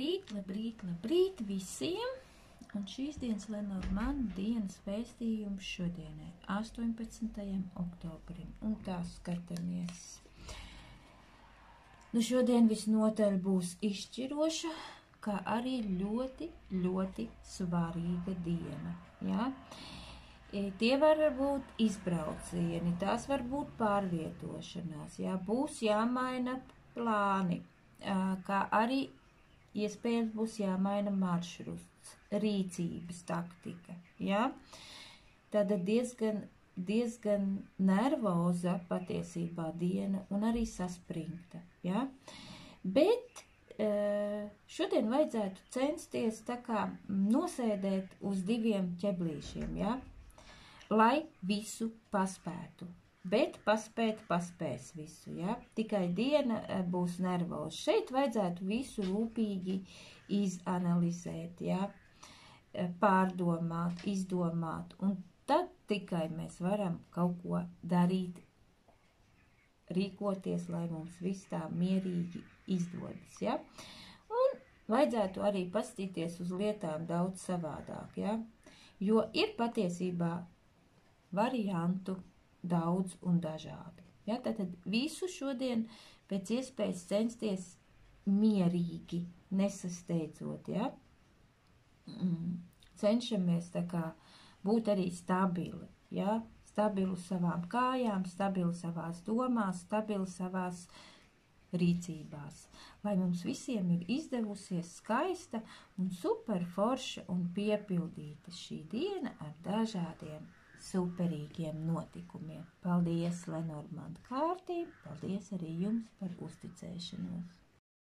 Labrīt visiem! Un šīs dienas Lenormanda dienas vēstījums šodienai, 18. oktobrim. Un tā skatāmies. Nu šodien visnotaļ būs izšķiroša, kā arī ļoti svarīga diena. Ja? Tie var būt izbraucieni, tās var būt pārvietošanās, ja? Būs jāmaina plāni, kā arī iespējams būs jāmaina maršruts, rīcības taktika. Ja? Tāda diezgan nervoza patiesībā diena un arī saspringta. Ja? Bet šodien vajadzētu censties tā kā nosēdēt uz diviem ķeblīšiem, ja? Lai visu paspētu. Bet paspēs visu, ja? Tikai diena būs nervoza. Šeit vajadzētu visu rūpīgi izanalizēt, ja? Pārdomāt, izdomāt, un tad tikai mēs varam kaut ko darīt, rīkoties, lai mums viss tā mierīgi izdodas, ja? Un vajadzētu arī paskatīties uz lietām daudz savādāk, ja? Jo ir patiesībā variantu daudz un dažādi. Ja? Tātad visu šodien pēc iespējas censties mierīgi, nesasteidzot, ja? Cenšamies tā kā būt arī stabili, ja? Stabili savām kājām, stabili savās domās, stabili savās rīcībās. Lai mums visiem ir izdevusies skaista un super forša un piepildīta šī diena ar dažādiem superīgiem notikumiem. Paldies, Lenormanda kārtība, paldies arī jums par uzticēšanos.